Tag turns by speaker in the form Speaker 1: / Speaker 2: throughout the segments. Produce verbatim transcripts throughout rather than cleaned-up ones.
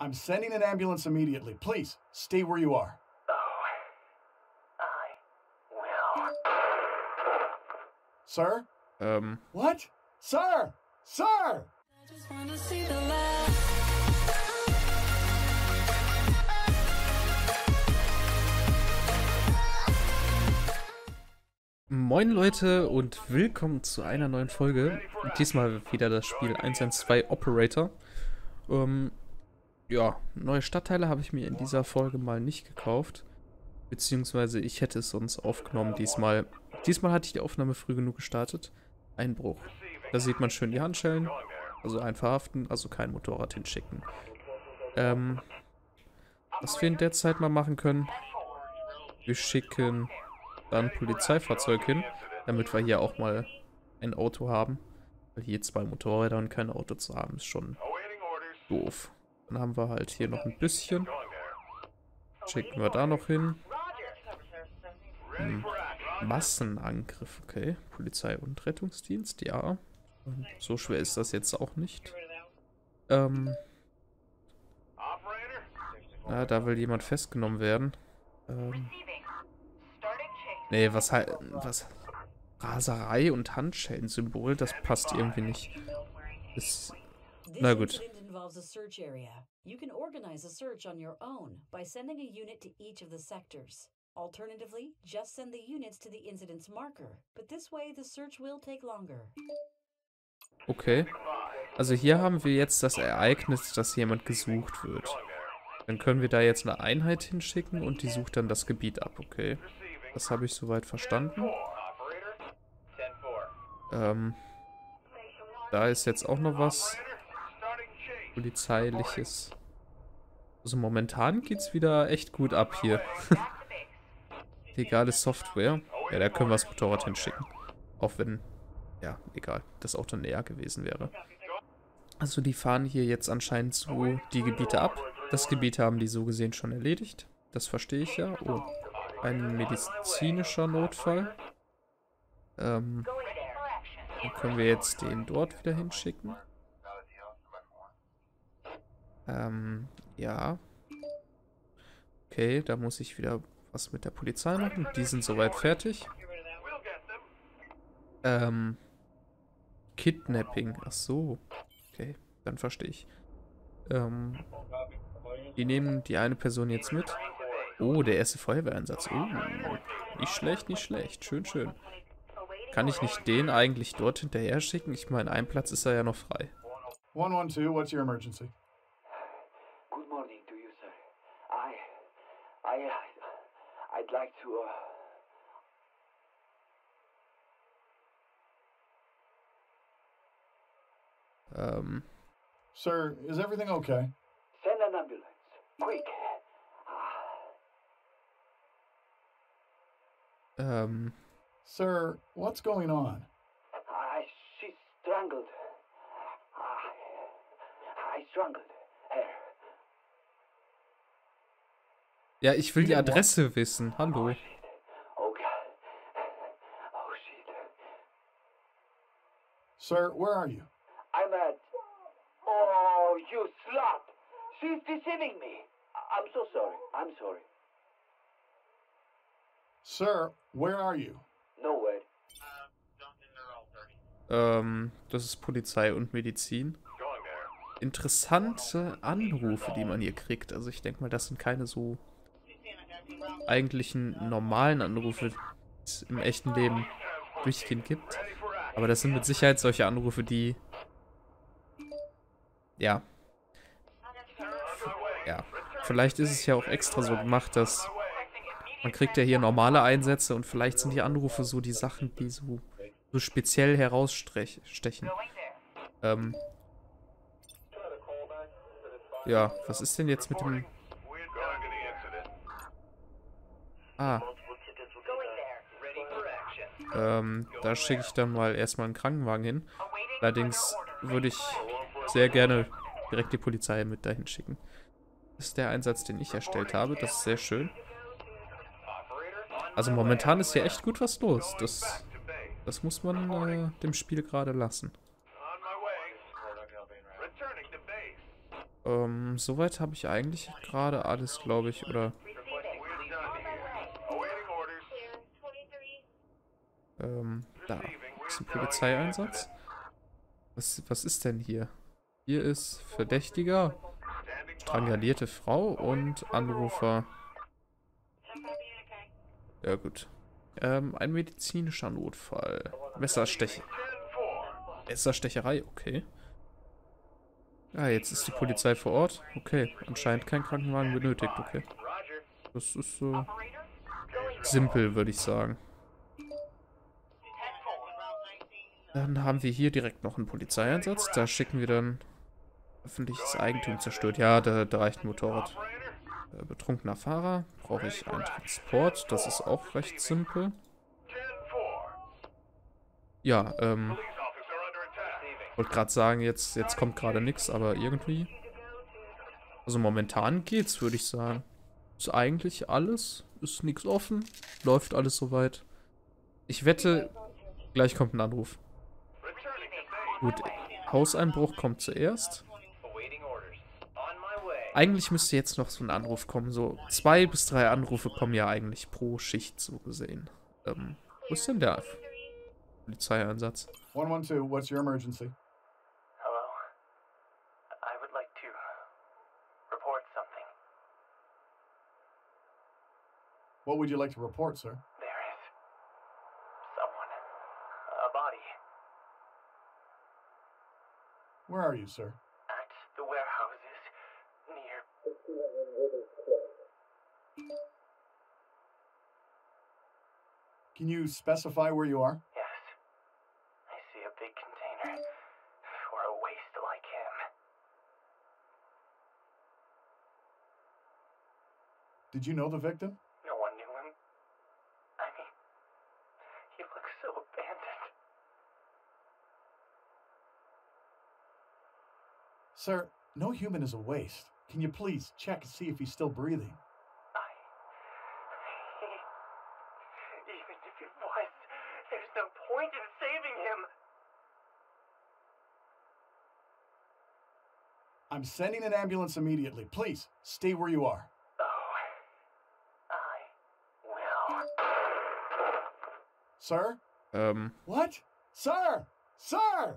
Speaker 1: I'm sending an ambulance immediately. Please, stay where you are.
Speaker 2: Oh, I will.
Speaker 1: Sir?
Speaker 3: Ähm.
Speaker 1: What? Sir! Sir!
Speaker 4: I just wanna see the light.
Speaker 3: Moin Leute und willkommen zu einer neuen Folge. Diesmal wieder das Spiel eins eins zwei Operator. Ähm, ja, neue Stadtteile habe ich mir in dieser Folge mal nicht gekauft. Beziehungsweise ich hätte es sonst aufgenommen diesmal. Diesmal hatte ich die Aufnahme früh genug gestartet. Einbruch. Da sieht man schön die Handschellen. Also ein verhaften, also kein Motorrad hinschicken. Ähm, was wir in der Zeit mal machen können. Wir schicken ein Polizeifahrzeug hin, damit wir hier auch mal ein Auto haben. Weil hier zwei Motorräder und kein Auto zu haben, ist schon doof. Dann haben wir halt hier noch ein bisschen. Schicken wir da noch hin. Hm. Massenangriff, okay. Polizei und Rettungsdienst, ja. Und so schwer ist das jetzt auch nicht. Ähm. Na, da will jemand festgenommen werden. Ähm. Nee, was halt, was, Raserei und Handschellen-Symbol, das passt irgendwie nicht. Ist, na gut.
Speaker 5: You can organize a search on your own by sending a unit to each of the sectors. Alternatively, just send the units to the incident's marker, but this way the search will take longer.
Speaker 3: Okay. Also hier haben wir jetzt das Ereignis, dass jemand gesucht wird. Dann können wir da jetzt eine Einheit hinschicken und die sucht dann das Gebiet ab, okay. Das habe ich soweit verstanden. Ähm, da ist jetzt auch noch was Polizeiliches. Also momentan geht's wieder echt gut ab hier. Legale Software. Ja, da können wir das Motorrad hinschicken. Auch wenn, ja, egal, das Auto näher gewesen wäre. Also die fahren hier jetzt anscheinend so die Gebiete ab. Das Gebiet haben die so gesehen schon erledigt. Das verstehe ich ja. Oh, ein medizinischer Notfall. Ähm, dann können wir jetzt den dort wieder hinschicken. Ähm, ja. Okay, da muss ich wieder was mit der Polizei machen. Die sind soweit fertig. Ähm, Kidnapping. Ach so. Okay, dann verstehe ich. Ähm, die nehmen die eine Person jetzt mit. Oh, der erste Feuerwehreinsatz. Oh, nicht schlecht, nicht schlecht. Schön, schön. Kann ich nicht den eigentlich dort hinterher schicken? Ich meine, ein Platz ist er ja noch frei.
Speaker 1: one one two, what's your emergency?
Speaker 2: Good morning to you, sir. I, I, I'd like to, uh...
Speaker 3: Ähm.
Speaker 1: Sir, is everything okay?
Speaker 2: Send an ambulance. Quick.
Speaker 3: Ähm.
Speaker 1: Sir, what's going on?
Speaker 2: I, she's strangled. I, I strangled her.
Speaker 3: Ja, ich will die Adresse wissen. Hallo.
Speaker 2: Oh, shit. Oh, God. Oh, shit.
Speaker 1: Sir, where are you?
Speaker 2: I'm at... Oh, you slut! She's deceiving me. I- I'm so sorry. I'm sorry.
Speaker 1: Sir, where are you?
Speaker 2: Nowhere.
Speaker 3: Ähm, das ist Polizei und Medizin. Interessante Anrufe, die man hier kriegt. Also ich denke mal, das sind keine so eigentlichen normalen Anrufe, die es im echten Leben durchgehend gibt. Aber das sind mit Sicherheit solche Anrufe, die... Ja. Ja. Vielleicht ist es ja auch extra so gemacht, dass... Man kriegt ja hier normale Einsätze und vielleicht sind die Anrufe so die Sachen, die so, so speziell herausstechen. Ähm. Ja, was ist denn jetzt mit dem... Ah. Ähm, da schicke ich dann mal erstmal einen Krankenwagen hin. Allerdings würde ich sehr gerne direkt die Polizei mit dahin schicken. Das ist der Einsatz, den ich erstellt habe. Das ist sehr schön. Also momentan ist hier echt gut was los. Das, das muss man äh, dem Spiel gerade lassen. Ähm, soweit habe ich eigentlich gerade alles, glaube ich, oder? Ähm, da ist ein Polizeieinsatz. Was, was ist denn hier? Hier ist Verdächtiger, strangulierte Frau und Anrufer. Ja, gut. Ähm, ein medizinischer Notfall. Messersteche. Messerstecherei, okay. Ah, jetzt ist die Polizei vor Ort. Okay, anscheinend kein Krankenwagen benötigt, okay. Das ist so simpel, würde ich sagen. Dann haben wir hier direkt noch einen Polizeieinsatz. Da schicken wir dann öffentliches Eigentum zerstört. Ja, da, da reicht ein Motorrad. Äh, betrunkener Fahrer. Brauche ich einen Transport. Das ist auch recht simpel. Ja, ähm... wollte gerade sagen, jetzt, jetzt kommt gerade nichts, aber irgendwie... Also momentan geht's, würde ich sagen. Ist eigentlich alles. Ist nichts offen. Läuft alles soweit. Ich wette, gleich kommt ein Anruf. Gut, Hauseinbruch kommt zuerst. Eigentlich müsste jetzt noch so ein Anruf kommen. So zwei bis drei Anrufe kommen ja eigentlich pro Schicht so gesehen. Ähm, wo ist denn der Polizeieinsatz?
Speaker 1: one one two, what's your emergency?
Speaker 2: Hello. I would like to report something.
Speaker 1: What would you like to report, sir?
Speaker 2: There is someone. A body.
Speaker 1: Where are you, sir?
Speaker 2: At the warehouses near.
Speaker 1: Can you specify where you are?
Speaker 2: Yes. I see a big container for a waste like him.
Speaker 1: Did you know the victim?
Speaker 2: No one knew him. I mean, he looks so abandoned.
Speaker 1: Sir, no human is a waste. Can you please check and see if he's still breathing?
Speaker 2: I. He, even if he was, there's no point in saving him.
Speaker 1: I'm sending an ambulance immediately. Please, stay where you are.
Speaker 2: Oh, I will.
Speaker 1: Sir?
Speaker 3: Ähm,
Speaker 1: What? Sir! Sir!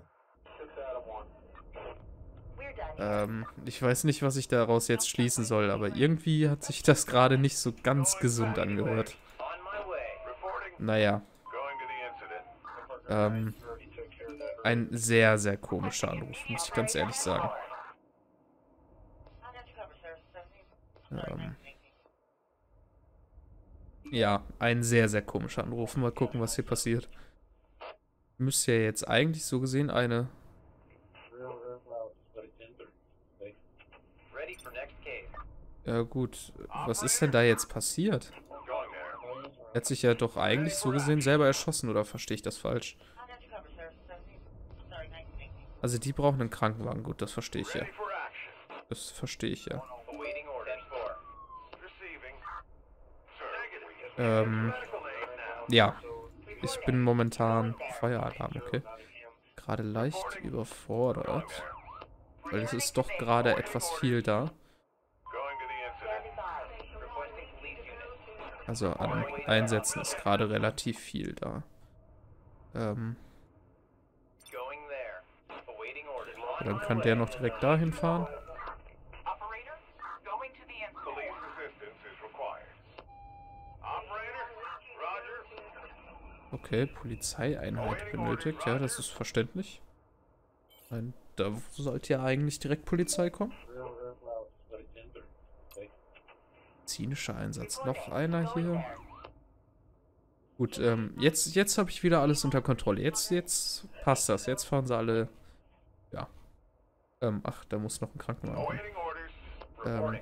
Speaker 3: ähm, ich weiß nicht, was ich daraus jetzt schließen soll, aber irgendwie hat sich das gerade nicht so ganz gesund angehört.
Speaker 2: On my way. Reporting.
Speaker 3: Naja. Ähm, ein sehr, sehr komischer Anruf, muss ich ganz ehrlich sagen. Ähm, ja, ein sehr, sehr komischer Anruf. Mal gucken, was hier passiert. Müsste ja jetzt eigentlich so gesehen eine...
Speaker 2: Ready for next case.
Speaker 3: Ja gut, was ist denn da jetzt passiert? Er hat sich ja doch eigentlich so gesehen selber erschossen, oder verstehe ich das falsch? Also die brauchen einen Krankenwagen, gut, das verstehe ich ja. Das verstehe ich ja.
Speaker 2: Awaiting orders.
Speaker 3: Ähm, ja. Ich bin momentan Feueralarm, okay. Gerade leicht überfordert. Weil es ist doch gerade etwas viel da. Also an Einsätzen ist gerade relativ viel da. Ähm. Dann kann der noch direkt dahin fahren. Okay, Polizeieinheit benötigt. Ja, das ist verständlich. Nein, da sollte ja eigentlich direkt Polizei kommen. Medizinischer Einsatz. Noch einer hier. Gut, ähm, jetzt, jetzt habe ich wieder alles unter Kontrolle. Jetzt, jetzt passt das. Jetzt fahren sie alle... Ja. Ähm, ach, da muss noch ein Krankenwagen. Ähm.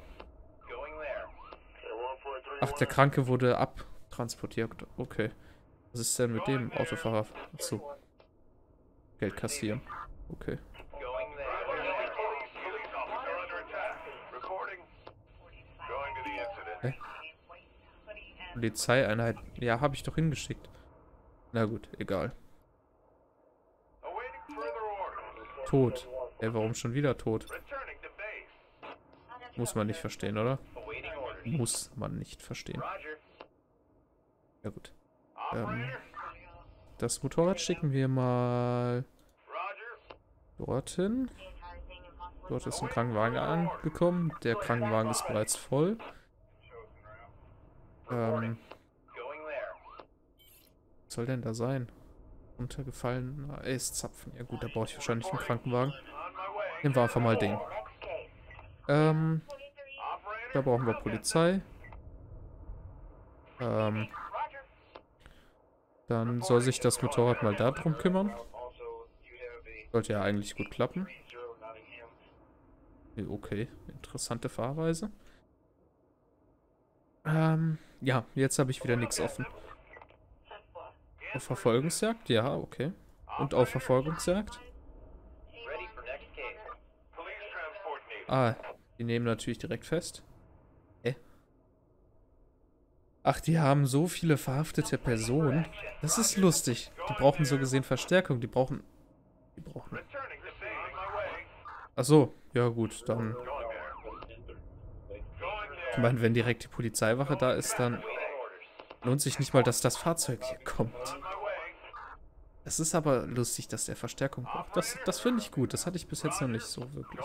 Speaker 3: Ach, der Kranke wurde abtransportiert. Okay. Was ist denn mit dem Autofahrer? Achso. Geld kassieren. Okay. Hä? Polizeieinheit. Ja, habe ich doch hingeschickt. Na gut, egal. Tot. Ey, warum schon wieder tot? Muss man nicht verstehen, oder? Muss man nicht verstehen. Ja gut. Ähm, das Motorrad schicken wir mal dorthin. Dort ist ein Krankenwagen angekommen. Der Krankenwagen ist bereits voll. Ähm, was soll denn da sein? Runtergefallen. Eiszapfen. Ja gut, da brauche ich wahrscheinlich einen Krankenwagen. Nehmen wir einfach mal den. Ähm, da brauchen wir Polizei. Ähm, dann soll sich das Motorrad mal darum kümmern. Sollte ja eigentlich gut klappen. Okay, interessante Fahrweise. Ähm, ja, jetzt habe ich wieder nichts offen. Auf Verfolgungsjagd? Ja, okay. Und auf Verfolgungsjagd? Ah, die nehmen natürlich direkt fest. Hä? Ach, die haben so viele verhaftete Personen. Das ist lustig. Die brauchen so gesehen Verstärkung. Die brauchen... Die brauchen... Ach so, ja gut, dann... Ich meine, wenn direkt die Polizeiwache da ist, dann lohnt sich nicht mal, dass das Fahrzeug hier kommt. Es ist aber lustig, dass der Verstärkung braucht. Das, das finde ich gut. Das hatte ich bis jetzt noch nicht so wirklich.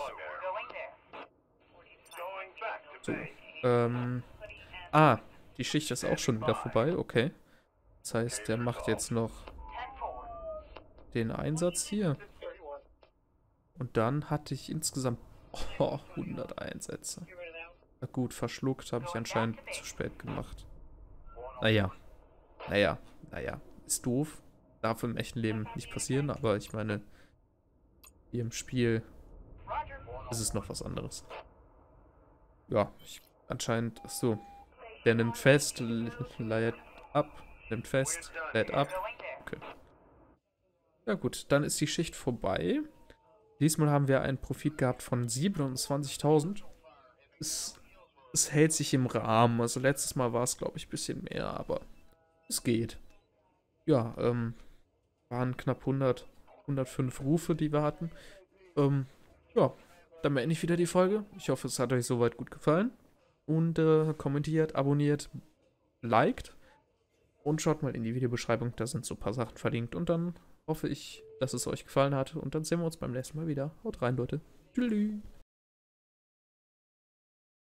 Speaker 3: So, ähm... Ah, die Schicht ist auch schon wieder vorbei, okay. Das heißt, der macht jetzt noch den Einsatz hier. Und dann hatte ich insgesamt oh, hundert Einsätze. Na gut, verschluckt habe ich anscheinend zu spät gemacht. Naja, naja, naja, ist doof. Darf im echten Leben nicht passieren, aber ich meine, hier im Spiel ist es noch was anderes. Ja, ich, anscheinend, ach so, der nimmt fest, lädt ab, nimmt fest, lädt ab. Okay. Ja gut, dann ist die Schicht vorbei. Diesmal haben wir einen Profit gehabt von siebenundzwanzigtausend. Es, es hält sich im Rahmen. Also letztes Mal war es, glaube ich, ein bisschen mehr, aber es geht. Ja, ähm, waren knapp hundert, hundertfünf Rufe, die wir hatten. Ähm, ja, dann beende ich wieder die Folge. Ich hoffe, es hat euch soweit gut gefallen. Und äh, kommentiert, abonniert, liked. Und schaut mal in die Videobeschreibung, da sind so ein paar Sachen verlinkt. Und dann hoffe ich, dass es euch gefallen hat. Und dann sehen wir uns beim nächsten Mal wieder. Haut rein, Leute. Tschüss.